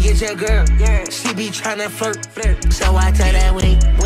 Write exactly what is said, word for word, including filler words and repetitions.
get your girl. Yeah. She be tryna flirt. flirt. So I tell that wink.